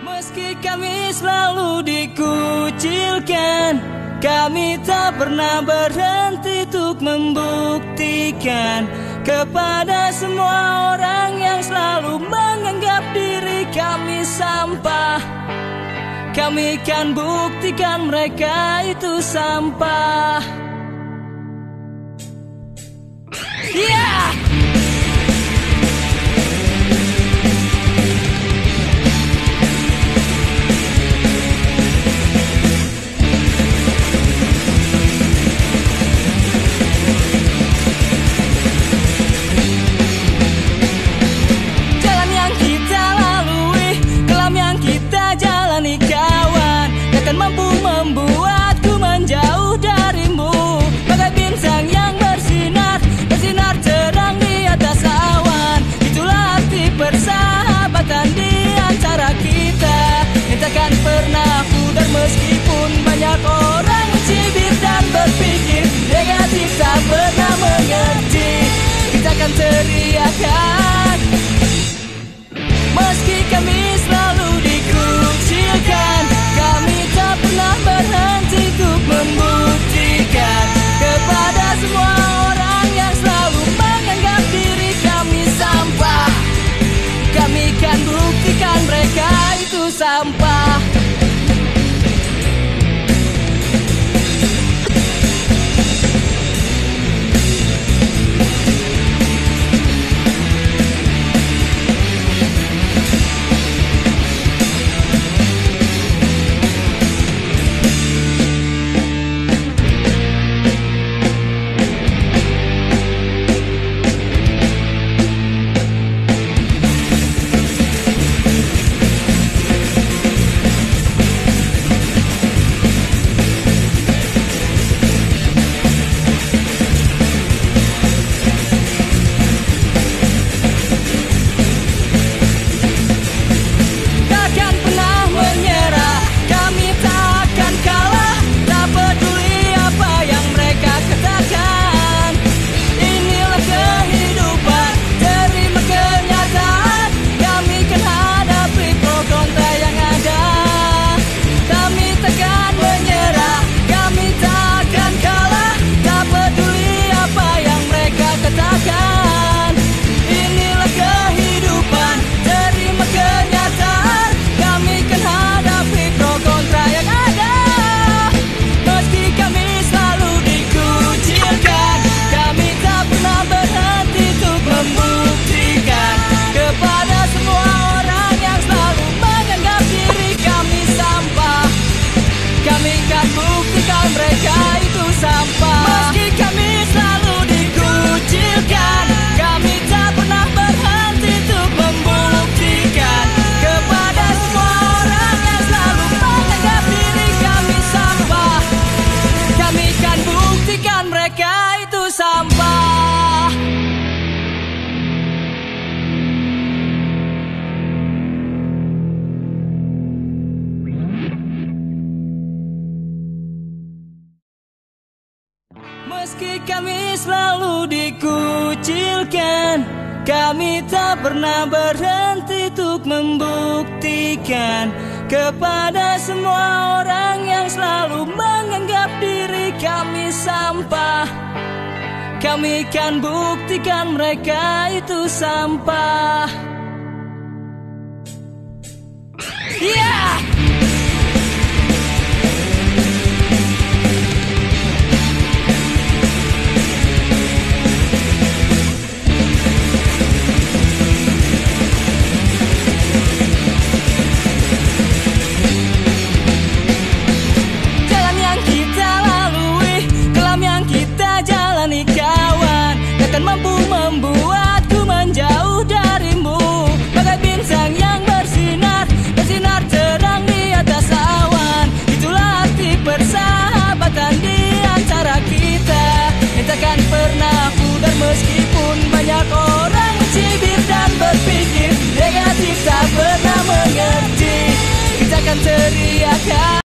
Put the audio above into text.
Meski kami selalu dikucilkan, kami tak pernah berhenti untuk membuktikan kepada semua orang yang selalu menganggap diri kami sampah. Kami kan buktikan mereka itu sampah. Yeah! Kawan, takkan mampu membuatku menjauh darimu. Bagai bintang yang bersinar terang di atas awan. Itulah arti persahabatan di antara kita, yang takkan pernah pudar meskipun banyak orang mencibir dan berpikir negatif, tak pernah mengerti. Kita akan teriakan meski kami selalu dikucilkan, kami tak pernah berhenti untuk membuktikan kepada semua orang yang selalu menganggap diri kami sampah. Kami kan buktikan mereka itu sampah. Meski kami selalu dikucilkan, kami tak pernah berhenti untuk membuktikan kepada semua orang yang selalu menganggap diri kami sampah. Kami kan buktikan mereka itu sampah. Yeah! Kawan, takkan mampu membuatku menjauh darimu. Bagai bintang yang bersinar terang di atas awan. Itulah arti persahabatan di antara kita, yang takkan pernah pudar meskipun banyak orang mencibir dan berpikir negatif, tak pernah mengerti. Kita akan teriakan